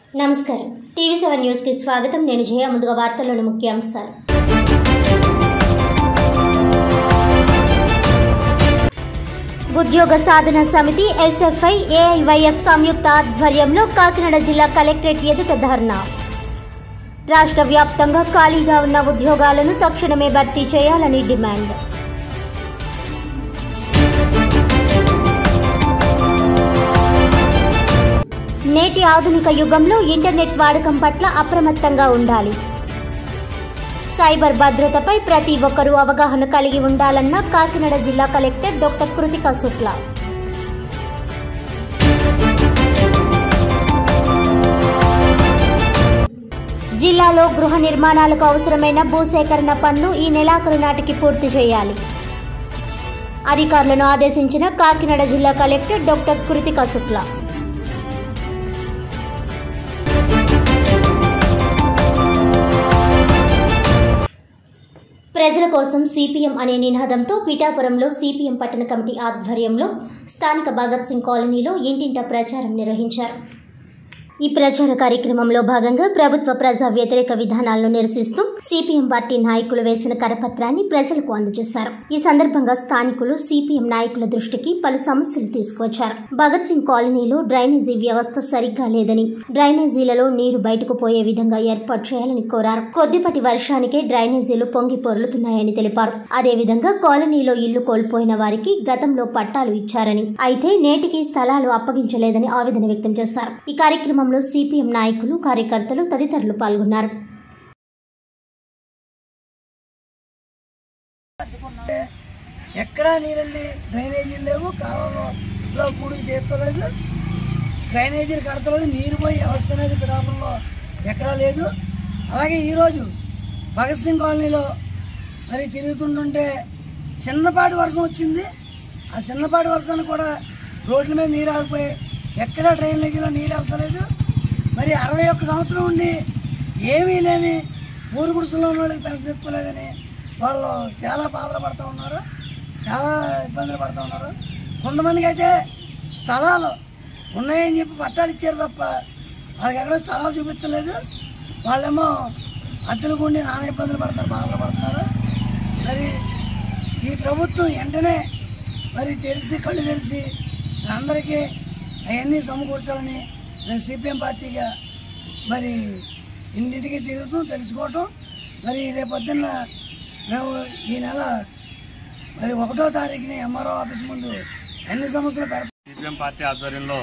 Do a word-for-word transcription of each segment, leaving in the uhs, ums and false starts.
నమస్కారం TV seven news కి స్వాగతం। నేను జయ। ముందుగా వార్తల్లోని ముఖ్యాంశాలు। ఉద్యోగ సాధన సమితి ఎస్ఎఫ్ఐ ఏఐవైఎఫ్ సంయుక్త ఆధ్వర్యంలో కాకినాడ జిల్లా కలెక్టరేట్ ఎదుట ధర్నా। రాష్ట్ర వ్యాప్తంగా ఖాళీగా ఉన్న ఉద్యోగాలను తక్షణమే భర్తీ చేయాలని డిమాండ్। నేటి ఆధునిక యుగంలో ఇంటర్నెట్ వాడకం పట్ల అప్రమత్తంగా ఉండాలి। సైబర్ భద్రతపై ప్రతి ఒక్కరూ అవగాహన కలిగి ఉండాలన్న కాకినాడ జిల్లా కలెక్టర్ డాక్టర్ కృతికా శుక్లా। జిల్లాలో గృహ నిర్మాణాలకు అవసరమైన భూసేకరణ పనులు ఈ నెలాఖరు నాటికి పూర్తి చేయాలి। అధికారులను ఆదేశించిన కాకినాడ జిల్లా కలెక్టర్ డాక్టర్ కృతికా శుక్లా। ప్రజల కోసం సిపిఎం అనే నినాదంతో పిఠాపురంలో సిపిఎం పట్టణ కమిటీ ఆధ్వర్యంలో స్థానిక భగత్ సింగ్ కాలనీలో ఇంటింటా ప్రచారం నిర్వహించారు। ఈ ప్రచార కార్యక్రమంలో భాగంగా ప్రభుత్వ ప్రజా వ్యతిరేక విధానాలను నిరసిస్తూ సిపిఎం పార్టీ నాయకులు వేసిన కరపత్రాన్ని ప్రజలకు అందజేశారు। ఈ సందర్భంగా స్థానికులు సిపిఎం నాయకుల దృష్టికి పలు సమస్యలు తీసుకువచ్చారు। భగత్ సింగ్ కాలనీలో డ్రైనేజీ వ్యవస్థ సరిగ్గా లేదని, డ్రైనేజీలలో నీరు బయటకు పోయే విధంగా ఏర్పాటు చేయాలని కోరారు। కొద్దిపాటి వర్షానికే డ్రైనేజీలు పొంగి పొర్లుతున్నాయని తెలిపారు। అదేవిధంగా కాలనీలో ఇల్లు కోల్పోయిన వారికి గతంలో పట్టాలు ఇచ్చారని, అయితే నేటికి స్థలాలు అప్పగించలేదని ఆవేదన వ్యక్తం చేశారు। ఈ కార్యక్రమం సిపిఎం నాయకులు, కార్యకర్తలు తదితరులు పాల్గొన్నారు। ఎక్కడా నీరండి, డ్రైనేజీలు లేవు, కాలంలో కూడి చేస్తలేదు, డ్రైనేజీలు కడతలేదు, నీరు పోయి వ్యవస్థ అనేది పిఠాపురంలో ఎక్కడా లేదు। అలాగే ఈరోజు భగత్ సింగ్ కాలనీలో మరి తిరుగుతుంటుంటే చిన్నపాటి వర్షం వచ్చింది। ఆ చిన్నపాటి వర్షాన్ని కూడా రోడ్ల మీద నీరు ఆగిపోయి ఎక్కడా డ్రైనేజీలో నీరు వెళ్తలేదు। మరి అరవై ఒక్క సంవత్సరం ఉండి ఏమీ లేని ఊరు గుడిసెలో ఉన్న వాళ్ళకి పెన్షన్ ఎత్తుకోలేదని వాళ్ళు చాలా బాధలు పడుతూ ఉన్నారు, చాలా ఇబ్బందులు పడుతూ ఉన్నారు। కొంతమందికి అయితే స్థలాలు ఉన్నాయని చెప్పి పట్టాలు ఇచ్చారు తప్ప వాళ్ళకి ఎక్కడ స్థలాలు చూపించలేదు। వాళ్ళేమో అద్దెలకు ఉండి నానా ఇబ్బందులు పడతారు, బాధలు పడుతున్నారు। మరి ఈ ప్రభుత్వం వెంటనే మరి తెలిసి కళ్ళు తెలిసి అందరికీ అవన్నీ సమకూర్చాలని నేను సిపిఎం పార్టీగా మరి ఇంటింటికి తిరుగుతూ తెలుసుకోవటం, మరి రేపొద్దున్న మేము ఈ నెల మరి ఒకటో తారీఖుని ఎంఆర్ఓ ఆఫీస్ ముందు అన్ని సమస్యలు పెడతాం। సిపిఎం పార్టీ ఆధ్వర్యంలో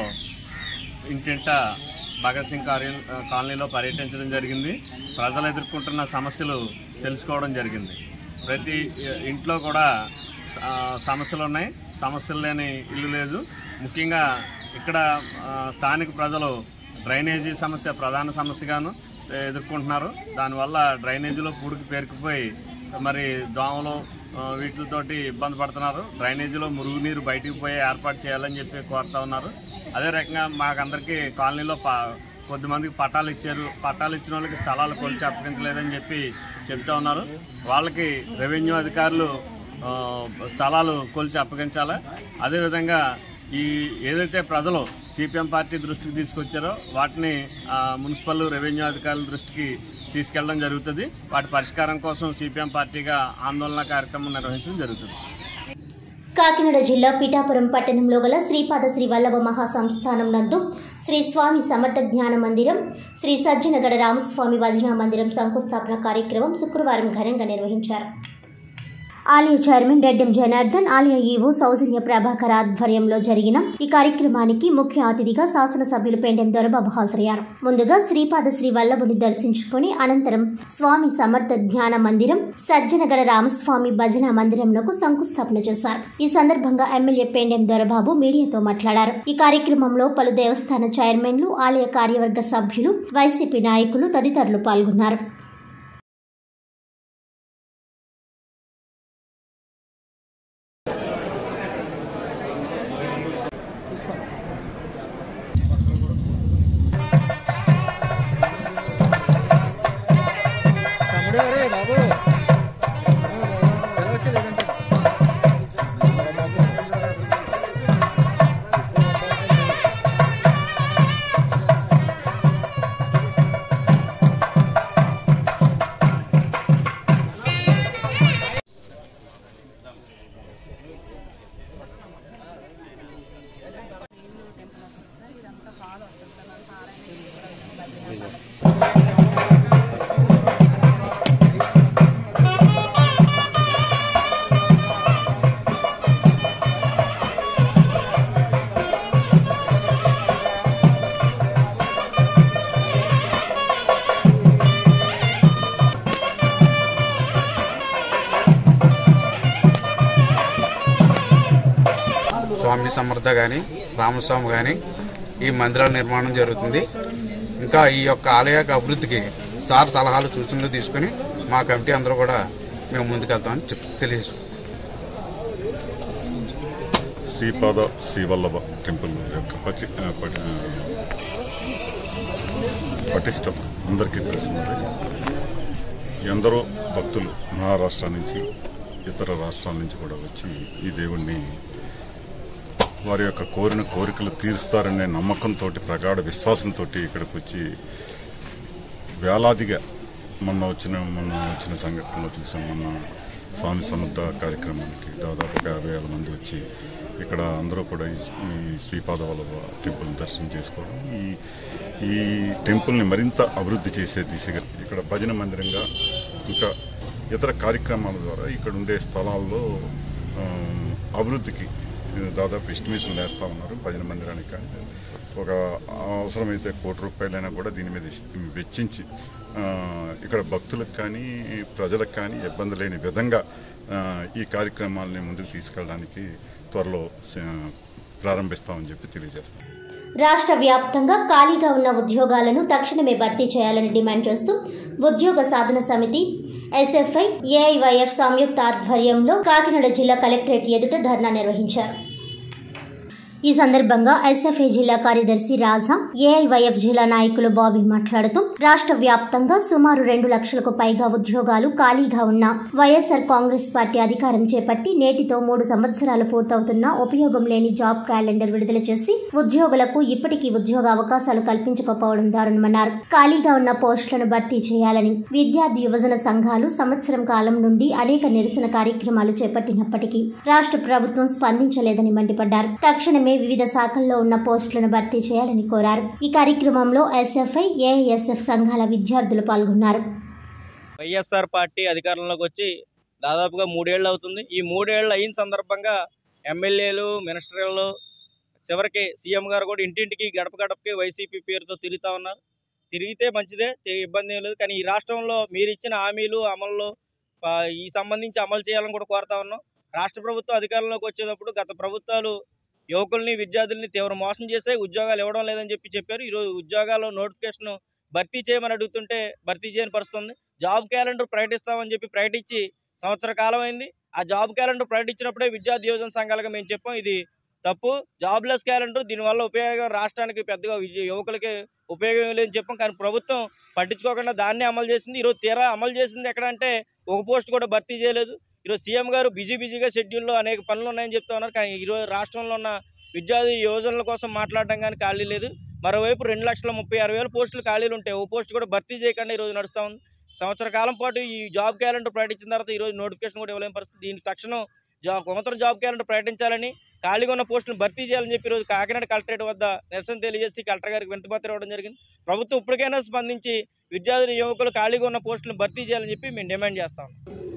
ఇంటింట భగత్ సింగ్ కాలనీలో పర్యటించడం జరిగింది। ప్రజలు ఎదుర్కొంటున్న సమస్యలు తెలుసుకోవడం జరిగింది। ప్రతి ఇంట్లో కూడా సమస్యలు ఉన్నాయి, సమస్యలు లేని ఇల్లు లేదు। ముఖ్యంగా ఇక్కడ స్థానిక ప్రజలు డ్రైనేజీ సమస్య ప్రధాన సమస్యగాను ఎదుర్కొంటున్నారు। దానివల్ల డ్రైనేజీలో పూడికి పేరుకుపోయి మరి దోమలు వీటితోటి ఇబ్బంది పడుతున్నారు। డ్రైనేజీలో మురుగునీరు బయటికి పోయి ఏర్పాటు చేయాలని చెప్పి కోరుతా ఉన్నారు। అదే రకంగా మాకందరికీ కాలనీలో కొద్దిమందికి పట్టాలు ఇచ్చారు, పట్టాలు ఇచ్చిన వాళ్ళకి స్థలాలు కొలిచి అప్పగించలేదని చెప్పి చెప్తా ఉన్నారు। వాళ్ళకి రెవెన్యూ అధికారులు స్థలాలు కొలిచి అప్పగించాలి। అదేవిధంగా ఈ ఏదైతే ప్రజలు సిపిఎం పార్టీ దృష్టికి తీసుకొచ్చారో వాటిని మున్సిపల్ రెవెన్యూ అధికారుల దృష్టికి తీసుకెళ్లడం జరుగుతుంది। వాటి పరిష్కారం కోసం సిపిఎం పార్టీగా ఆందోళన కార్యక్రమం నిర్వహించడం జరుగుతుంది। కాకినాడ జిల్లా పిఠాపురం పట్టణంలో గల శ్రీపాద శ్రీ వల్లభ మహాసంస్థానం నందు శ్రీ స్వామి సమర్థ జ్ఞాన మందిరం, శ్రీ సజ్జనగడ రామస్వామి భజనా మందిరం శంకుస్థాపన కార్యక్రమం శుక్రవారం ఘనంగా నిర్వహించారు। ఆలయ చైర్మన్ రెడ్డెం జనార్దన్, ఆలయ ఈవో సౌజన్య ప్రభాకర్ ఆధ్వర్యంలో జరిగిన ఈ కార్యక్రమానికి ముఖ్య అతిథిగా శాసనసభ్యులు పెండెం దొరబాబు హాజరయ్యారు। ముందుగా శ్రీపాద శ్రీ వల్లభుని దర్శించుకుని అనంతరం స్వామి సమర్థ జ్ఞాన మందిరం, సజ్జనగడ రామస్వామి భజన మందిరంకు శంకుస్థాపన చేశారు। ఈ సందర్భంగా ఎమ్మెల్యే పెండెం దొరబాబు మీడియాతో మాట్లాడారు। ఈ కార్యక్రమంలో పలు దేవస్థాన చైర్మన్లు, ఆలయ కార్యవర్గ సభ్యులు, వైసీపీ నాయకులు తదితరులు పాల్గొన్నారు। స్వామి సమర్థ కానీ రామస్వామి కానీ ఈ మందిరాల నిర్మాణం జరుగుతుంది. ఇంకా ఈ యొక్క ఆలయ అభివృద్ధికి సార్ సలహాలు సూచనలు తీసుకుని మా కమిటీ అందరూ కూడా మేము ముందుకెళ్తామని చెప్ తెలియజేస్తాం. శ్రీపాద శ్రీవల్లభ టెంపుల్ యొక్క పచి పటిష్టం అందరికీ తెలిసినది. ఎందరో భక్తులు మహారాష్ట్ర నుంచి ఇతర రాష్ట్రాల నుంచి కూడా వచ్చి ఈ దేవుణ్ణి వారి యొక్క కోరిన కోరికలు తీరుస్తారనే నమ్మకంతో, ప్రగాఢ విశ్వాసంతో ఇక్కడికి వచ్చి వేలాదిగా మొన్న వచ్చిన మొన్న వచ్చిన సంఘటనలో చూసాం. మొన్న స్వామి సమర్థ కార్యక్రమానికి దాదాపుగా యాభై వేల మంది వచ్చి ఇక్కడ అందరూ కూడా ఈ శ్రీపాద వల్లభ టెంపుల్ దర్శనం చేసుకోవడం, ఈ ఈ టెంపుల్ని మరింత అభివృద్ధి చేసే దిశగా ఇక్కడ భజన మందిరంగా ఇంకా ఇతర కార్యక్రమాల ద్వారా ఇక్కడ ఉండే స్థలాల్లో అభివృద్ధికి దాదాపు ఎస్టిమేషన్ వేస్తూ ఉన్నారు. భజన మందిరానికి కానీ ఒక అవసరమైతే కోటి రూపాయలైనా కూడా దీని మీద వెచ్చించి ఇక్కడ భక్తులకు కానీ ప్రజలకు కానీ ఇబ్బంది లేని విధంగా ఈ కార్యక్రమాలని ముందుకు తీసుకెళ్ళడానికి త్వరలో ప్రారంభిస్తామని చెప్పి తెలియజేస్తాం. రాష్ట్ర వ్యాప్తంగా ఖాళీగా ఉన్న ఉద్యోగాలను తక్షణమే భర్తీ చేయాలని డిమాండ్ చేస్తూ ఉద్యోగ సాధన సమితి ఎస్ఎఫ్ఐ ఏఐవైఎఫ్ సంయుక్త ఆధ్వర్యంలో కాకినాడ జిల్లా కలెక్టరేట్ ఎదుట ధర్నా నిర్వహించారు. ఈ సందర్భంగా ఎస్ఎఫ్ఐ జిల్లా కార్యదర్శి రాజా, ఏఐవైఎఫ్ జిల్లా నాయకులు బాబీ మాట్లాడుతూ రాష్ట్ర వ్యాప్తంగా సుమారు రెండు లక్షలకు పైగా ఉద్యోగాలు ఖాళీగా ఉన్న వైఎస్ఆర్ కాంగ్రెస్ పార్టీ అధికారం చేపట్టి నేటితో మూడు సంవత్సరాలు పూర్తవుతున్నా ఉపయోగం లేని జాబ్ క్యాలెండర్ విడుదల చేసి ఉద్యోగులకు ఇప్పటికీ ఉద్యోగ అవకాశాలు కల్పించకపోవడం దారుణమన్నారు. ఖాళీగా ఉన్న పోస్టులను భర్తీ చేయాలని విద్యార్థి యువజన సంఘాలు సంవత్సరం కాలం నుండి అనేక నిరసన కార్యక్రమాలు చేపట్టినప్పటికీ రాష్ట్ర ప్రభుత్వం స్పందించలేదని మండిపడ్డారు. తక్షణమే వివిధ శాఖల్లో ఉన్న పోస్టులను భర్తీ చేయాలని కోరారు. ఈ కార్యక్రమంలో ఎస్ఎఫ్ఐ, ఏఐఎస్ఎఫ్ సంఘాల విద్యార్థులు పాల్గొన్నారు. వైఎస్ఆర్ పార్టీ అధికారంలోకి వచ్చి దాదాపుగా మూడేళ్లు అవుతుంది. ఈ మూడేళ్లు అయిన సందర్భంగా ఎమ్మెల్యేలు, మినిస్టర్లు, చివరికి సీఎం గారు కూడా ఇంటింటికి గడప గడపకి వైసీపీ పేరుతో తిరుగుతూ ఉన్నారు. తిరిగితే మంచిదే, ఇబ్బంది ఏం లేదు. కానీ ఈ రాష్ట్రంలో మీరు ఇచ్చిన హామీలు అమల్లో ఈ సంబంధించి అమలు చేయాలని కూడా కోరుతా ఉన్నాం. రాష్ట్ర ప్రభుత్వం అధికారంలోకి వచ్చేటప్పుడు గత ప్రభుత్వాలు యువకుల్ని, విద్యార్థుల్ని తీవ్ర మోసం చేసే ఉద్యోగాలు ఇవ్వడం లేదని చెప్పి చెప్పారు. ఈరోజు ఉద్యోగాల నోటిఫికేషన్ భర్తీ చేయమని అడుగుతుంటే భర్తీ చేయని పరిస్థితుంది. జాబ్ క్యాలెండర్ ప్రకటిస్తామని చెప్పి ప్రకటించి సంవత్సర కాలం అయింది. ఆ జాబ్ క్యాలెండర్ ప్రకటించినప్పుడే విద్యార్థి యువజన సంఘాలుగా మేము చెప్పాం ఇది తప్పు, జాబ్లెస్ క్యాలెండర్, దీనివల్ల ఉపయోగం రాష్ట్రానికి పెద్దగా యువకులకి ఉపయోగం లేదని చెప్పాం. కానీ ప్రభుత్వం పట్టించుకోకుండా దాన్నే అమలు చేసింది. ఈరోజు తీరా అమలు చేసింది ఎక్కడంటే ఒక పోస్ట్ కూడా భర్తీ చేయలేదు. ఈరోజు సీఎం గారు బిజీ బిజీగా షెడ్యూల్లో అనేక పనులు ఉన్నాయని చెప్తా ఉన్నారు. కానీ ఈరోజు రాష్ట్రంలో ఉన్న విద్యార్థి యువజనుల కోసం మాట్లాడడం కానీ ఖాళీ లేదు. మరోవైపు రెండు లక్షల ముప్పై ఆరు వేల పోస్టులు ఖాళీలు ఉంటాయి, ఓ పోస్ట్ కూడా భర్తీ చేయకుండా ఈరోజు నడుస్తూ ఉంది. సంవత్సర కాలం పాటు ఈ జాబ్ క్యాలెండర్ ప్రకటించిన తర్వాత ఈరోజు నోటిఫికేషన్ కూడా ఇవ్వలేని పరిస్థితి. దీనికి తక్షణం జాబ్ కొనతర జాబ్ క్యాలెండర్ ప్రకటించాలని, ఖాళీగా ఉన్న పోస్టులను భర్తీ చేయాలని చెప్పి ఈరోజు కాకినాడ కలెక్టరేట్ వద్ద నిరసన తెలియజేసి కలెక్టర్ గారికి వినతిపత్రం ఇవ్వడం జరిగింది. ప్రభుత్వం ఇప్పటికైనా స్పందించి విద్యార్థులు, యువకులు ఖాళీగా ఉన్న పోస్టులను భర్తీ చేయాలని చెప్పి మేము డిమాండ్ చేస్తాం.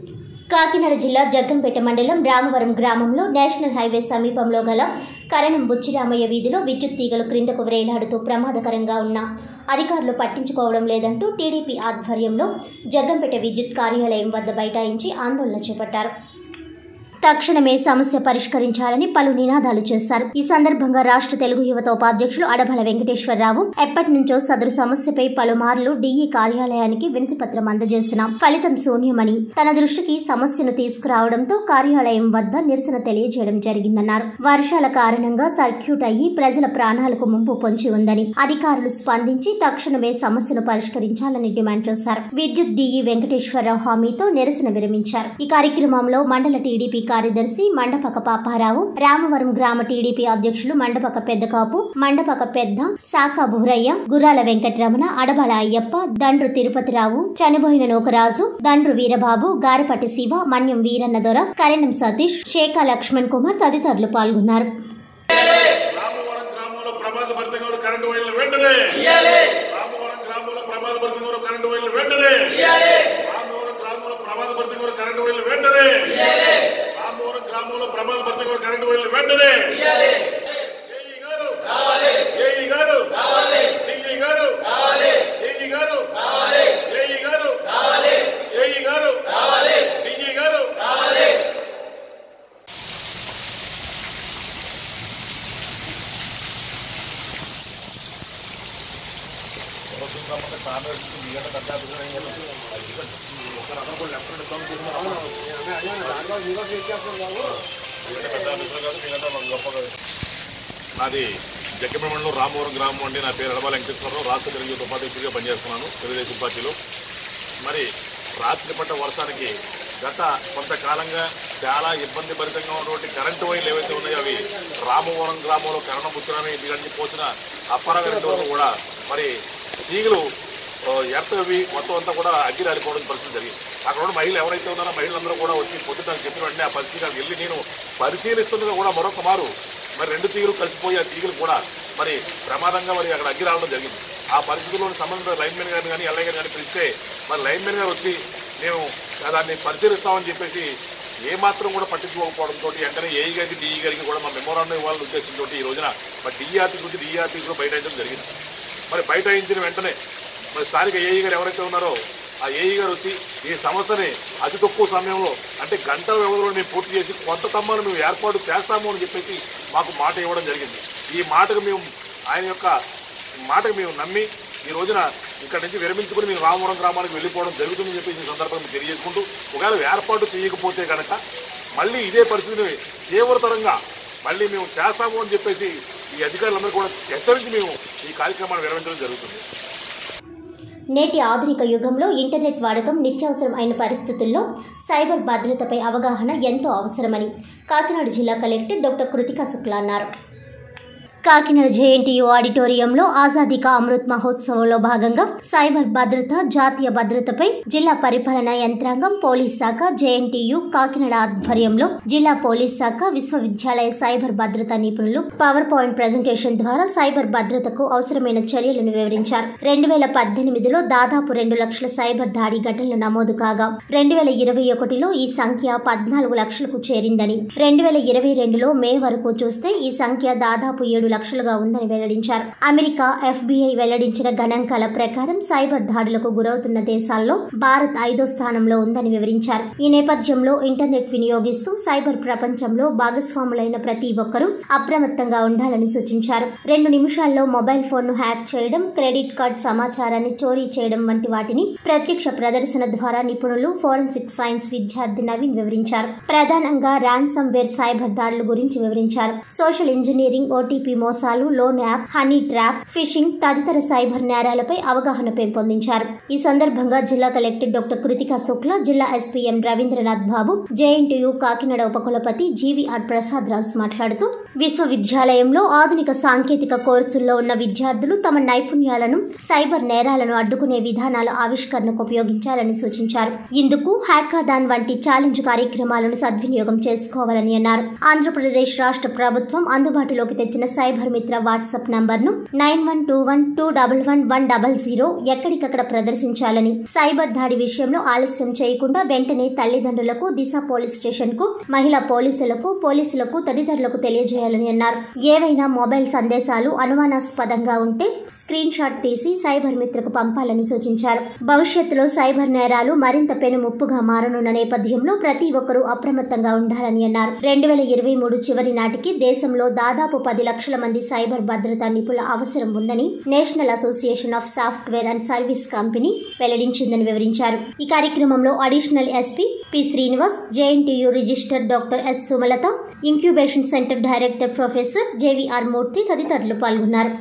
కాకినాడ జిల్లా జగ్గంపేట మండలం రామవరం గ్రామంలో నేషనల్ హైవే సమీపంలో గల కరణం బుచ్చిరామయ్య వీధిలో విద్యుత్ తీగలు క్రిందకు వ్రేలాడుతూ ప్రమాదకరంగా ఉన్న అధికారులు పట్టించుకోవడం లేదంటూ టీడీపీ ఆధ్వర్యంలో జగ్గంపేట విద్యుత్ కార్యాలయం వద్ద బైఠాయించి ఆందోళన చేపట్టారు. తక్షణమే సమస్య పరిష్కరించాలని పలు నినాదాలు చేశారు. ఈ సందర్భంగా రాష్ట్ర తెలుగు యువత ఉపాధ్యక్షులు అడబల వెంకటేశ్వరరావు ఎప్పటి నుంచో సదరు సమస్యపై పలుమార్లు డీఈ కార్యాలయానికి వినతి పత్రం అందజేసిన ఫలితం శూన్యమని, తన దృష్టికి సమస్యను తీసుకురావడంతో కార్యాలయం వద్ద నిరసన తెలియజేయడం జరిగిందన్నారు. వర్షాల కారణంగా సర్క్యూట్ అయ్యి ప్రజల ప్రాణాలకు ముంపు పొంచి ఉందని అధికారులు స్పందించి తక్షణమే సమస్యను పరిష్కరించాలని డిమాండ్ చేశారు. విద్యుత్ డీఈ వెంకటేశ్వరరావు హామీతో నిరసన విరమించారు. ఈ కార్యక్రమంలో మండల టీడీపీ కార్యదర్శి మండపక పాపారావు, రామవరం గ్రామ టీడీపీ అధ్యక్షులు మండపక పెద్దకాపు, మండపక పెద్ద, శాఖ బుహరయ్య, గుర్రాల వెంకటరమణ, అడబల అయ్యప్ప, దండ్రు తిరుపతిరావు, చనిపోయిన నోకరాజు, దండ్రు వీరబాబు, గారపటి శివ, మన్యం వీరన్న దొర, కరణం సతీష్, శేఖ లక్ష్మణ్ కుమార్ తదితరులు పాల్గొన్నారు. రామవరం గ్రామంలో ప్రమాదభరితంగా కరెంటు వైర్లు వెంటనే రామవరం గ్రామంలో ప్రమాదపరిచిన కరెంటు వైర్లు వెంటనే రామవరం గ్రామంలో ప్రమాదపరిచిన కరెంటు వైర్లు వెంటనే రామవరం గ్రామంలో ప్రమాదపరిచిన కరెంటు వైర్లు వెంటనే ఏఈ గారు ఏఈ గారు డీజీ గారు డీజీ గారు ఏఈ గారు ఏఈ గారు డీజీ గారు నాది జగ్గమండలం రామవరం గ్రామం అండి. నా పేరు ఎడబాల వెంకటేశ్వరరావు. రాష్ట్ర తెలుగు ఉపాధ్యక్షుడిగా పనిచేస్తున్నాను తెలుగుదేశం పార్టీలో. మరి రాత్రి పట్ట వర్షానికి గత కొంతకాలంగా చాలా ఇబ్బంది భరితంగా ఉన్నటువంటి కరెంటు వైర్లు ఏవైతే ఉన్నాయో అవి రామవరం గ్రామంలో కరణం ముచ్చునని ఇలాంటి పోసిన అప్పర కరెంటు వరకు కూడా మరి తీగలు ఎర్తవి మొత్తం అంతా కూడా అగ్గి రాలిపోవడం పరిస్థితి జరిగింది. అక్కడ ఉన్న మహిళలు ఎవరైతే ఉన్నారో మహిళలందరూ కూడా వచ్చి పొద్దున్న చెప్పిన వెంటనే ఆ పరిస్థితి వెళ్ళి నేను పరిశీలిస్తుండగా కూడా మరొక మారు మరి రెండు తీగలు కలిసిపోయి ఆ తీగలు కూడా మరి ప్రమాదంగా మరి అక్కడ అగ్గి రావడం జరిగింది. ఆ పరిస్థితుల్లో సంబంధిత లైన్మెన్ గారిని కానీ ఎల్ఐ గారిని కానీ పిలిస్తే మరి లైన్మెన్ గారు వచ్చి మేము దాన్ని పరిశీలిస్తామని చెప్పేసి ఏమాత్రం కూడా పట్టించుకోకపోవడంతో వెంటనే ఏఈ గారికి డిఈ గారికి కూడా మా మెమోరాండం ఇవ్వాలని ఉద్దేశంతో ఈ రోజున మరి డిఈఆర్టీ గురించి డిఈఆర్టీ కూడా బైఠాయించడం జరిగింది. మరి బైఠాయించిన వెంటనే మరి స్థానిక ఏఈ గారు ఎవరైతే ఉన్నారో ఆ ఏఈ గారు వచ్చి ఈ సమస్యని అతి తక్కువ సమయంలో అంటే గంటల వ్యవధిలో మేము పూర్తి చేసి కొంత తమ్మను మేము ఏర్పాటు చేస్తాము అని చెప్పేసి మాకు మాట ఇవ్వడం జరిగింది. ఈ మాటకు మేము ఆయన యొక్క మాటకు మేము నమ్మి ఈ రోజున ఇక్కడ నుంచి విరమించుకుని మేము రామవరం గ్రామానికి వెళ్ళిపోవడం జరుగుతుందని చెప్పేసి ఈ సందర్భంగా తెలియజేసుకుంటూ ఒకవేళ ఏర్పాటు చేయకపోతే కనుక మళ్ళీ ఇదే పరిస్థితిని తీవ్రతరంగా మళ్ళీ మేము చేస్తాము అని చెప్పేసి ఈ అధికారులందరూ కూడా హెచ్చరించి మేము ఈ కార్యక్రమాన్ని విరమించడం జరుగుతుంది. నేటి ఆధునిక యుగంలో ఇంటర్నెట్ వాడకం నిత్యావసరం అయిన పరిస్థితుల్లో సైబర్ భద్రతపై అవగాహన ఎంతో అవసరమని కాకినాడ జిల్లా కలెక్టర్ డాక్టర్ కృతికా శుక్లా అన్నారు. కాకినాడ జేఎన్టీయూ ఆడిటోరియంలో ఆజాదీ కా అమృత్ మహోత్సవంలో భాగంగా సైబర్ భద్రత, జాతీయ భద్రతపై జిల్లా పరిపాలనా యంత్రాంగం, పోలీస్ శాఖ, జేఎన్టీయూ కాకినాడ ఆధ్వర్యంలో జిల్లా పోలీస్ శాఖ, విశ్వవిద్యాలయ సైబర్ భద్రతా నిపుణులు పవర్ పాయింట్ ప్రజెంటేషన్ ద్వారా సైబర్ భద్రతకు అవసరమైన చర్యలను వివరించారు. రెండు వేల పద్దెనిమిదిలో దాదాపు రెండు లక్షల సైబర్ దాడి ఘటనలు నమోదు కాగా రెండు వేల ఇరవై ఒకటిలో ఈ సంఖ్య పద్నాలుగు లక్షలకు చేరిందని, రెండు వేల ఇరవై రెండులో మే వరకు చూస్తే ఈ సంఖ్య దాదాపు ఏడు లక్షలుగా ఉందని వెల్లడించారు. అమెరికా ఎఫ్బీఐ వెల్లడించిన గణాంకాల ప్రకారం సైబర్ దాడులకు గురవుతున్న దేశాల్లో భారత్ ఐదో స్థానంలో ఉందని వివరించారు. ఈ నేపథ్యంలో ఇంటర్నెట్ వినియోగిస్తూ సైబర్ ప్రపంచంలో భాగస్వాములైన ప్రతి ఒక్కరూ అప్రమత్తంగా ఉండాలని సూచించారు. రెండు నిమిషాల్లో మొబైల్ ఫోన్ ను హ్యాక్ చేయడం, క్రెడిట్ కార్డ్ సమాచారాన్ని చోరీ చేయడం వంటి వాటిని ప్రత్యక్ష ప్రదర్శన ద్వారా నిపుణులు ఫోరెన్సిక్ సైన్స్ విద్యార్థి నవీన్ వివరించారు. ప్రధానంగా ర్యాన్సమ్ వేర్ సైబర్ దాడుల గురించి వివరించారు. సోషల్ ఇంజనీరింగ్, ఓటీపీ మోసాలు, loan app, honey trap, phishing తదితర సైబర్ నేరాలపై అవగాహన పెంపొందించారు. ఈ సందర్భంగా జిల్లా కలెక్టర్ డాక్టర్ కృతికా శుక్లా, జిల్లా SP M Ravindranath Babu, JNTU Kakinada ఉపకులపతి జీవీఆర్ ప్రసాద్ రాజ్ మాట్లాడుతూ విశ్వవిద్యాలయంలో ఆధునిక సాంకేతిక కోర్సుల్లో ఉన్న విద్యార్థులు తమ నైపుణ్యాలను సైబర్ నేరాలను అడ్డుకునే విధానాల ఆవిష్కరణకు ఉపయోగించాలని సూచించారు. ఇందుకు హ్యాకాథాన్ వంటి ఛాలెంజ్ కార్యక్రమాలను సద్వినియోగం చేసుకోవాలని అన్నారు. ఆంధ్రప్రదేశ్ రాష్ట్ర ప్రభుత్వం అందుబాటులోకి తెచ్చిన సైబర్ మిత్ర వాట్సాప్ నంబర్ ను nine one two one two double one one double zero ఎక్కడికక్కడ ప్రదర్శించాలని, సైబర్ దాడి విషయంలో ఆలస్యం చేయకుండా వెంటనే తల్లిదండ్రులకు, దిశ పోలీస్ స్టేషన్ కు, మహిళా పోలీసులకు, పోలీసులకు తదితరులకు తెలియజేయాలని అన్నారు. ఏవైనా మొబైల్ సందేశాలు అనుమానాస్పదంగా ఉంటే స్క్రీన్ షాట్ తీసి సైబర్ మిత్రకు పంపాలని సూచించారు. భవిష్యత్తులో సైబర్ నేరాలు మరింత పెనుముప్పుగా మారనున్న నేపథ్యంలో ప్రతి ఒక్కరూ అప్రమత్తంగా ఉండాలని అన్నారు. రెండు వేల ఇరవై మూడు చివరి నాటికి దేశంలో దాదాపు పది లక్షల మంది సైబర్ భద్రతా నిపుణుల అవసరం ఉందని national association of software and service company వెల్లడించిందని వివరించారు. ఈ కార్యక్రమంలో additional SP P Srinivas, JNTU register doctor S Sumalatha, incubation centre director professor JVR Murthy తదితరులు పాల్గొన్నారు.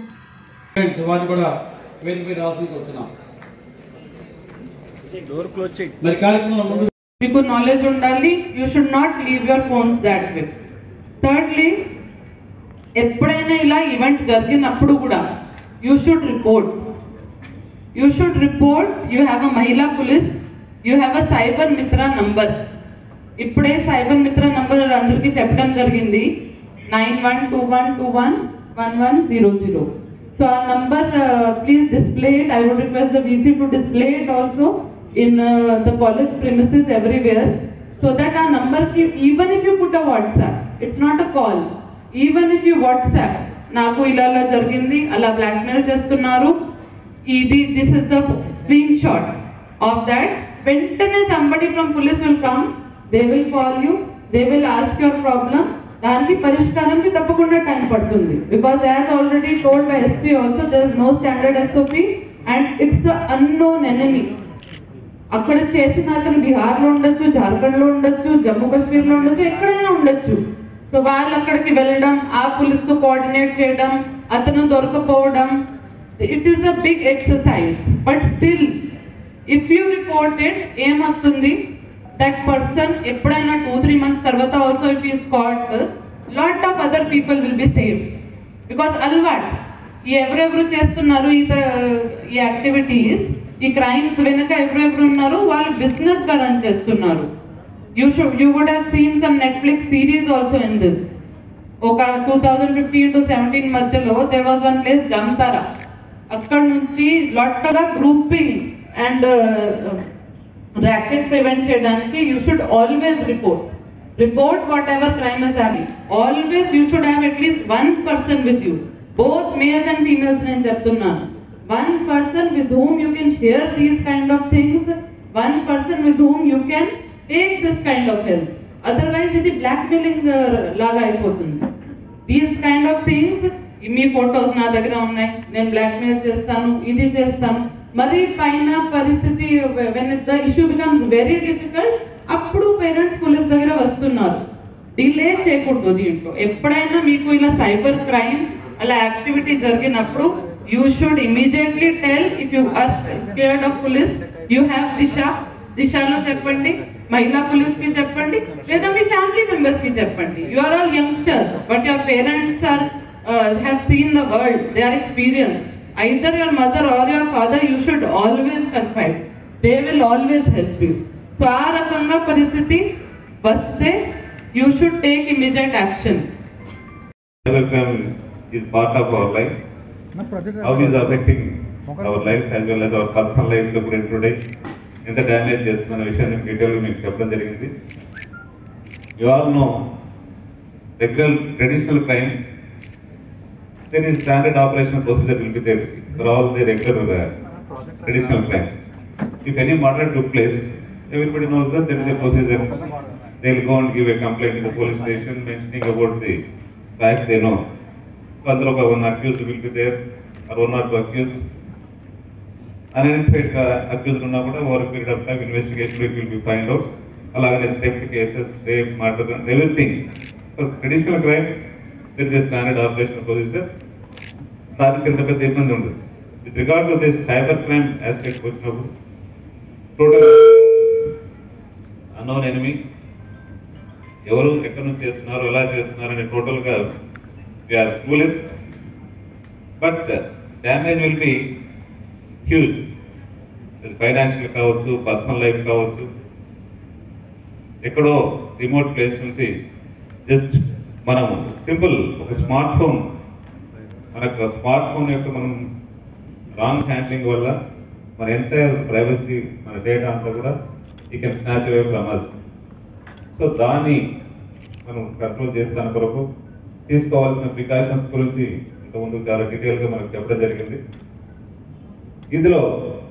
మీకు నాలెడ్జ్ ఉండాలి. You should not leave your phones that way. Thirdly, ఎప్పుడైనా ఇలా ఈవెంట్ జరిగినప్పుడు కూడా you should report you should report you have a మహిళా police, you have a cyber Mitra number. ఇప్పుడే సైబర్ మిత్ర నంబర్ అందరికీ చెప్పడం జరిగింది, nine one two one two one one one zero zero. So our number, uh, please display it. I would request the V C to display it also in uh, the college premises everywhere, so that our number, even if you put a WhatsApp, it's not a call, even if you WhatsApp, naku ila ila jargindi, ala blackmail chestunnaru, idi, this is the screenshot of that. Ventane somebody from police will come, they will call you, they will ask your problem. దానికి పరిష్కారానికి తప్పకుండా time పడుతుంది, because as already told by SP also there is no standard SOP and it's the unknown enemy. అక్కడ చేసిన అతను బీహార్లో ఉండొచ్చు, జార్ఖండ్లో ఉండొచ్చు, జమ్మూ కాశ్మీర్లో ఉండొచ్చు, ఎక్కడైనా ఉండొచ్చు. సో వాళ్ళు అక్కడికి వెళ్ళడం, ఆ పోలీస్తో కోఆర్డినేట్ చేయడం, అతను దొరకపోవడం, it is a big exercise. But still if you report it, ఏమవుతుంది, that person ఎప్పుడైనా టూ త్రీ మంత్స్ తర్వాత also if is caught, lot of other people will be saved. Because అలవాట్ ఈ ఎవరెవరు చేస్తున్నారు ఈ ఈ యాక్టివిటీస్, ఈ క్రైమ్స్ వెనుక ఎవరెవరు ఉన్నారు, వాళ్ళు బిజినెస్ గా రన్ చేస్తున్నారు. You should you would have seen some Netflix series also in this. ఒక two thousand fifteen to seventeen మధ్యలో there was one place Jamtara. అక్కడ నుంచి లాట్గా grouping and racket prevent cheyadaniki you should always report report whatever crime is happening. Always you should have at least one person with you, both males and females. నేను చెప్తున్నాను, one person with whom you can share these kind of things, one person with whom you can take this kind of help. Otherwise ఇది blackmailing లాగా అయిపోతుంది. These kind of things, మీ photos నా దగ్గర ఉన్నాయి, నేను బ్లాక్మెయిల్ చేస్తాను, ఇది చేస్తాను, మరి పైన పరిస్థితి when the issue becomes very difficult, అప్పుడు పేరెంట్స్ పోలీస్ దగ్గర వస్తున్నారు. డిలే చేయకూడదు దీంట్లో. ఎప్పుడైనా మీకు ఇలా సైబర్ క్రైమ్ అలా యాక్టివిటీ జరిగినప్పుడు you should immediately tell. If you are scared of police, you have Disha, దిశలో చెప్పండి, మహిళా పోలీస్ కి చెప్పండి, లేదా మీ ఫ్యామిలీ మెంబర్స్ కి చెప్పండి. You are all youngsters, but your parents are have seen the world, they are experienced. Either your mother or your father, you should always confide. They will always help you. So aa rakanga paristhiti vaste, you should take immediate action. Cybercrime is part of our life. How is affecting our life as well as our personal life lo kuda today ఎంత damage చేస్తున్న విషయాన్ని డీటెయిల్గా మీకు చెప్పడం జరిగింది. You all know regular traditional crime, there is standard operational procedure will be there for all the regular uh, traditional crime. If any murder took place, everybody knows that there is a procedure. They will go and give a complaint to the police station mentioning about the fact they know. So under one accused will be there or one or two accused. Unidentified uh, accused unna kuda over a period of time investigation will be find out. Alagane theft cases, rape, murder, everything. So traditional crime, there is a standard operational procedure. దానికి ఎంత పెద్ద ఇబ్బంది ఉండదు. With regard to this cyber crime aspect వచ్చినప్పుడు total unknown enemy, ఎవరు ఎక్కడి నుంచి చేస్తున్నారు, ఎలా చేస్తున్నారు అని టోటల్గా we are clueless. But damage will be huge. Financial కావచ్చు, పర్సనల్ లైఫ్ కావచ్చు. ఎక్కడో రిమోట్ ప్లేస్ నుంచి జస్ట్ మనం సింపుల్ ఒక స్మార్ట్ ఫోన్, మనకు స్మార్ట్ ఫోన్ యొక్క మనం రాంగ్ హ్యాండ్లింగ్ వల్ల మన ఎంటైర్ ప్రైవసీ, మన డేటా అంతా కూడా ఈ can snatch away from us. So దాన్ని మనం కంట్రోల్ చేస్తాను కొరకు తీసుకోవాల్సిన ప్రికాషన్స్ గురించి ఇంతకుముందు చాలా డీటెయిల్గా మనకు చెప్పడం జరిగింది. ఇందులో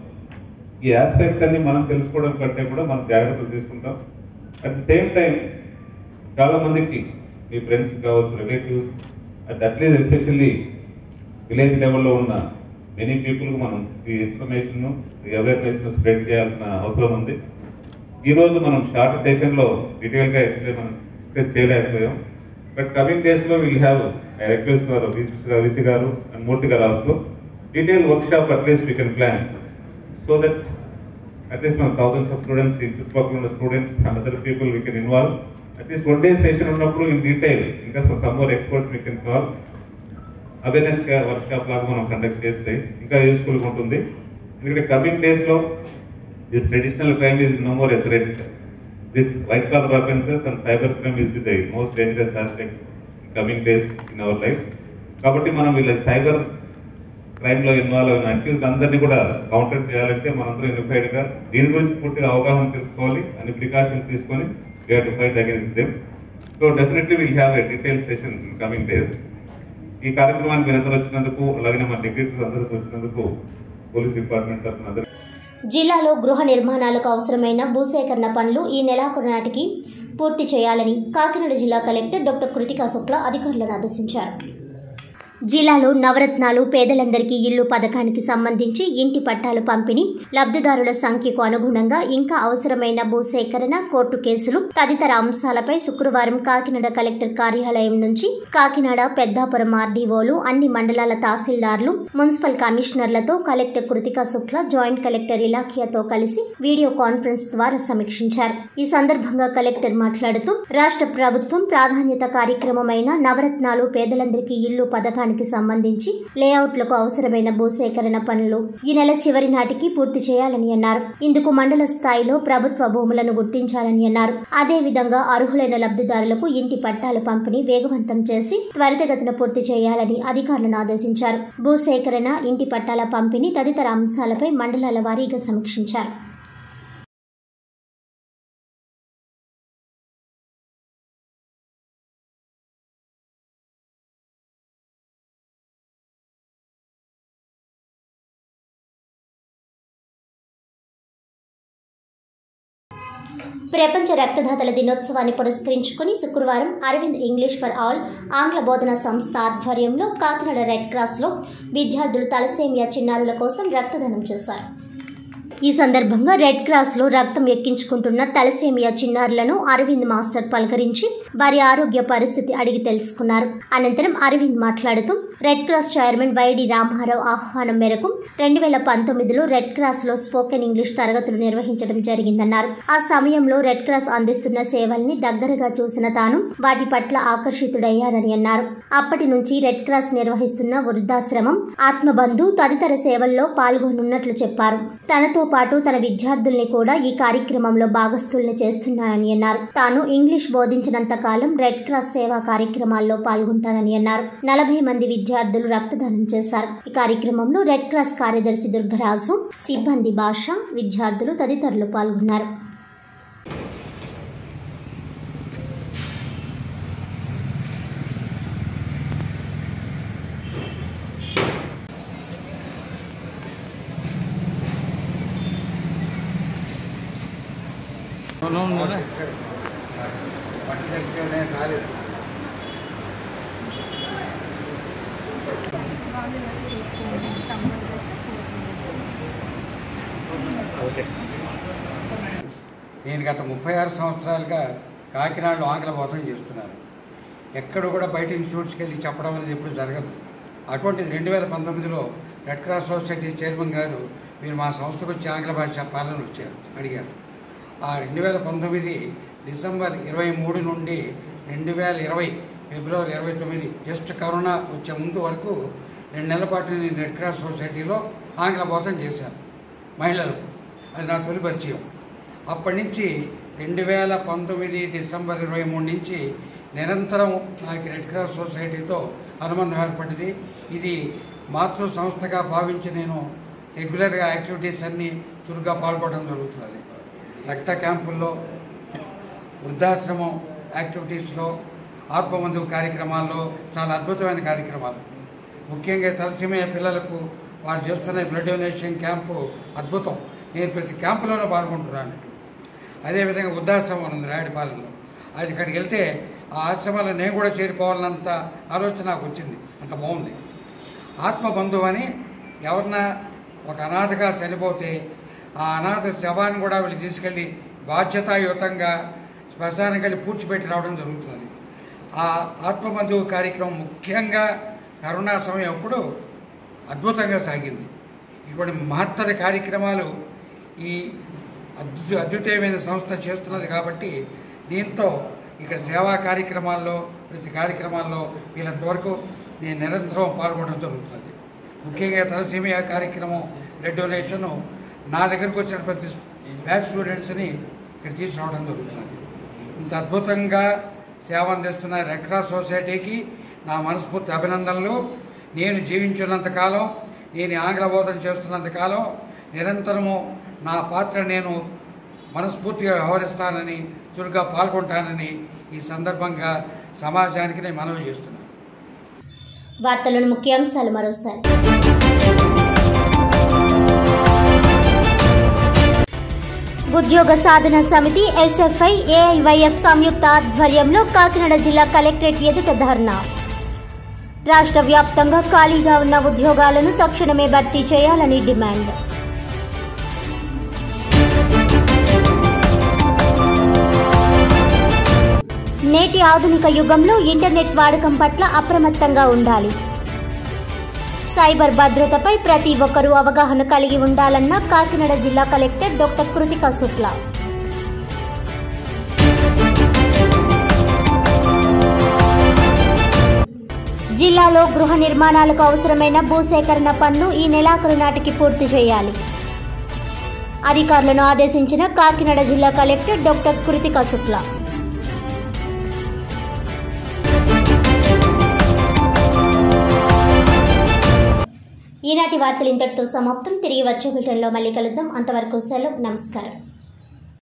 ఈ ఆస్పెక్ట్స్ అన్ని మనం తెలుసుకోవడం కంటే కూడా మనం జాగ్రత్తలు తీసుకుంటాం. అట్ ది సేమ్ టైం చాలా మందికి మీ ఫ్రెండ్స్ కావచ్చు, relatives, at at least especially village లెవెల్లో ఉన్న మెనీ పీపుల్కి మనం ఈ ఇన్ఫర్మేషన్, ఈ అవేర్నెస్ను స్ప్రెడ్ చేయాల్సిన అవసరం ఉంది. ఈరోజు మనం షార్ట్ సెషన్లో డీటెయిల్గా ఎక్స్ప్లెయిన్ మనం ఎక్స్ప్లెయిన్ చేయలేకపోయాం. బట్ కమింగ్ డేస్లో విల్ హ్యావ్ ఐ రిక్వెస్ట్ గారు విసి గారు అండ్ మూర్తి గారు also detail workshop at least we can plan so that at least మన థౌసండ్స్ ఆఫ్ స్టూడెంట్స్, ఈ చుట్టుపక్కల ఉన్న students and other people we can involve. At least one day session ఉన్నప్పుడు in detail ఇంకా some more experts we can call awareness workshop లాగా మనం conduct చేస్తే ఇంకా యూస్ఫుల్గా ఉంటుంది. ఎందుకంటే కమింగ్ డేస్లో this traditional crime is no more a threat. This white collar offences and cyber crime is the most dangerous aspect in coming days in our life. కాబట్టి మనం వీళ్ళ సైబర్ క్రైమ్లో ఇన్వాల్వ్ అయిన అక్యూజ్ అందరినీ కూడా కౌంటర్ చేయాలంటే మనందరం యూనిఫైడ్గా దీని గురించి పూర్తిగా అవగాహన తెలుసుకోవాలి, అన్ని ప్రికాషన్స్ తీసుకొని we have to fight against them. So definitely will have a detail session in coming days. ఈ కార్యక్రమానికి మీరు అందరూ వచ్చినందుకు, అలాగే మా డిగ్రీస్ అందరికీ వచ్చినందుకు పోలీస్ డిపార్ట్మెంట్ తరఫున అందరూ. జిల్లాలో గృహ నిర్మాణాలకు అవసరమైన భూసేకరణ పనులు ఈ నెలాఖరు నాటికి పూర్తి చేయాలని కాకినాడ జిల్లా కలెక్టర్ డాక్టర్ కృతికా శుక్లా అధికారులను ఆదేశించారు. జిల్లాలో నవరత్నాలు పేదలందరికీ ఇల్లు పథకానికి సంబంధించి ఇంటి పట్టాలు పంపిణీ, లబ్ధిదారుల సంఖ్యకు అనుగుణంగా ఇంకా అవసరమైన భూసేకరణ, కోర్టు కేసులు తదితర అంశాలపై శుక్రవారం కాకినాడ కలెక్టర్ కార్యాలయం నుంచి కాకినాడ, పెద్దాపురం ఆర్డీఓలు, అన్ని మండలాల తహసీల్దార్లు, మున్సిపల్ కమిషనర్లతో collector Kritika Shukla joint collector ఇలాఖియాతో కలిసి వీడియో కాన్ఫరెన్స్ ద్వారా సమీక్షించారు. ఈ సందర్భంగా కలెక్టర్ మాట్లాడుతూ రాష్ట్ర ప్రభుత్వం ప్రాధాన్యత కార్యక్రమమైన నవరత్నాలు పేదలందరికీ ఇల్లు పథకానికి సంబంధించి లేఅవుట్లకు అవసరమైన భూసేకరణ పనులు ఈ నెల చివరి నాటికి పూర్తి చేయాలని అన్నారు. ఇందుకు మండల స్థాయిలో ప్రభుత్వ భూములను గుర్తించాలని అన్నారు. అదేవిధంగా అర్హులైన లబ్ధిదారులకు ఇంటి పట్టాల పంపిణీ వేగవంతం చేసి త్వరితగతిన పూర్తి చేయాలని అధికారులను ఆదేశించారు. భూసేకరణ, ఇంటి పట్టాల పంపిణీ తదితర అంశాలపై మండలాల వారీగా సమీక్షించారు. ప్రపంచ రక్తదాతల దినోత్సవాన్ని పురస్కరించుకుని శుక్రవారం అరవింద్ ఇంగ్లీష్ ఫర్ ఆల్ ఆంగ్ల బోధన సంస్థ ఆధ్వర్యంలో కాకినాడ రెడ్ క్రాస్లో విద్యార్థులు తలసేమియా చిన్నారుల కోసం రక్తదానం చేశారు. ఈ సందర్భంగా రెడ్ క్రాస్లో రక్తం ఎక్కించుకుంటున్న తలసేమియా చిన్నారులను అరవింద్ మాస్టర్ పలకరించి వారి ఆరోగ్య పరిస్థితి అడిగి తెలుసుకున్నారు. అనంతరం అరవింద్ మాట్లాడుతూ red cross chairman YD Ramarao ఆహ్వానం మేరకు రెండు వేల పంతొమ్మిదిలో రెడ్ క్రాస్లో స్పోకెన్ ఇంగ్లీష్ తరగతులు నిర్వహించడం జరిగిందన్నారు. ఆ సమయంలో రెడ్ క్రాస్ అందిస్తున్న సేవల్ని దగ్గరగా చూసిన తాను వాటి పట్ల ఆకర్షితుడయ్యానని అన్నారు. అప్పటి నుంచి రెడ్ క్రాస్ నిర్వహిస్తున్న వృద్ధాశ్రమం, ఆత్మబంధు తదితర సేవల్లో పాల్గొనున్నట్లు చెప్పారు. తనతో పాటు తన విద్యార్థుల్ని కూడా ఈ కార్యక్రమంలో భాగస్థుల్ని చేస్తున్నానని అన్నారు. తాను ఇంగ్లీష్ బోధించినంత కాలం రెడ్ క్రాస్ సేవా కార్యక్రమాల్లో పాల్గొంటానని అన్నారు. నలభై మంది విద్యార్థులు రక్తదానం చేశారు. ఈ కార్యక్రమంలో రెడ్ క్రాస్ కార్యదర్శి దుర్గరాజు, సిబ్బంది భాష, విద్యార్థులు తదితరులు పాల్గొన్నారు. నేను గత ముప్పై ఆరు సంవత్సరాలుగా కాకినాడలో ఆంగ్ల బోధన చేస్తున్నాను. ఎక్కడ కూడా బయట ఇన్స్టిట్యూట్స్కి వెళ్ళి చెప్పడం అనేది ఎప్పుడు జరగదు. అటువంటిది రెండు వేల పంతొమ్మిదిలో రెడ్ క్రాస్ సొసైటీ చైర్మన్ గారు మీరు మా సంస్థకు వచ్చి ఆంగ్ల భాష చెప్పాలని వచ్చారు అడిగారు. ఆ రెండు వేల పంతొమ్మిది డిసెంబర్ ఇరవై మూడు నుండి రెండు వేల ఇరవై ఫిబ్రవరి ఇరవై తొమ్మిది జస్ట్ కరోనా వచ్చే ముందు వరకు రెండు నెలల పాటు నేను రెడ్ క్రాస్ సొసైటీలో ఆంగ్ల బోధన చేశాను మహిళలకు. అది నా తొలి పరిచయం. అప్పటి నుంచి రెండు వేల పంతొమ్మిది డిసెంబర్ ఇరవై మూడు నుంచి నిరంతరం నాకు రెడ్ క్రాస్ సొసైటీతో అనుబంధం ఏర్పడింది. ఇది మాతృ సంస్థగా భావించి నేను రెగ్యులర్గా యాక్టివిటీస్ అన్నీ చురుగ్గా పాల్గొనడం జరుగుతున్నది. రక్త క్యాంపుల్లో, వృద్ధాశ్రమం యాక్టివిటీస్లో, ఆత్మబంధు కార్యక్రమాల్లో చాలా అద్భుతమైన కార్యక్రమాలు. ముఖ్యంగా తలసేమియా పిల్లలకు వారు చేస్తున్న బ్లడ్ డొనేషన్ క్యాంపు అద్భుతం. నేను ప్రతి క్యాంపులోనూ పాల్గొంటున్నాను. అదేవిధంగా వృద్ధాశ్రమం ఉంది రాయడిపాలెంలో. అది ఇక్కడికి వెళ్తే ఆ ఆశ్రమాల్లో నేను కూడా చేరిపోవాలన్నంత ఆలోచన నాకు వచ్చింది. అంత బాగుంది. ఆత్మబంధువు అని ఎవరన్నా ఒక అనాథగా చనిపోతే ఆ అనాథ శవాన్ని కూడా వీళ్ళు తీసుకెళ్ళి బాధ్యతాయుతంగా శ్మశానికి వెళ్ళి పూడ్చిపెట్టి రావడం జరుగుతుంది. ఆ ఆత్మబంధువు కార్యక్రమం ముఖ్యంగా కరోనా సమయం అప్పుడు అద్భుతంగా సాగింది. ఇటువంటి మహత్తర కార్యక్రమాలు ఈ అద్భుత అద్వితీయమైన సంస్థ చేస్తున్నది కాబట్టి దీంతో ఇక్కడ సేవా కార్యక్రమాల్లో, ప్రతి కార్యక్రమాల్లో వీళ్ళంతవరకు నేను నిరంతరం పాల్గొనడం జరుగుతుంది. ముఖ్యంగా తలసేమియా కార్యక్రమం, బ్లడ్ డొనేషను నా దగ్గరకు వచ్చిన ప్రతి బ్యాచ్ స్టూడెంట్స్ని ఇక్కడ తీసుకురావడం జరుగుతుంది. ఇంత అద్భుతంగా సేవ అందిస్తున్న రెడ్ క్రాస్ సొసైటీకి నా మనస్ఫూర్తి అభినందనలు. నేను జీవించినంతకాలం ఈయన ఆంగ్ల బోధన చేస్తున్నంతకాలం నిరంతరము నా పాత్ర నేను మనస్ఫూర్తిగా వ్యవహరిస్తానని, చురుగ్గా పాల్గొంటానని ఈ సందర్భంగా సమాజానికి నేను మనవి చేస్తున్నాను. వార్తలను ముఖ్యాంశాలు మరోసారి. ఉద్యోగ సాధన సమితి ఎస్ఎఫ్ఐ ఏఐవైఎఫ్ సంయుక్త ఆధ్వర్యంలో కాకినాడ జిల్లా కలెక్టరేట్ ఎదుట ధర్నా. రాష్ట్ర వ్యాప్తంగా ఖాళీగా ఉన్న ఉద్యోగాలను తక్షణమే భర్తీ చేయాలని డిమాండ్. నేటి ఆధునిక యుగంలో ఇంటర్నెట్ వాడకం పట్ల అప్రమత్తంగా ఉండాలి. సైబర్ భద్రతపై ప్రతి ఒక్కరూ అవగాహన కలిగి ఉండాలన్న కాకినాడ జిల్లా కలెక్టర్ డాక్టర్ కృతికా శుక్లా. జిల్లాలో గృహ నిర్మాణాలకు అవసరమైన భూసేకరణ పనులు ఈ నెలాఖరు నాటికి పూర్తి చేయాలి. అధికారులను ఆదేశించిన కాకినాడ జిల్లా కలెక్టర్ డాక్టర్ కృతికా శుక్లా. ఈనాటి వార్తలు ఇంతటితో సమాప్తం. తిరిగి వచ్చే బులెటిన్లో మళ్ళీ కలుద్దాం. అంతవరకు సెలవు. నమస్కారం.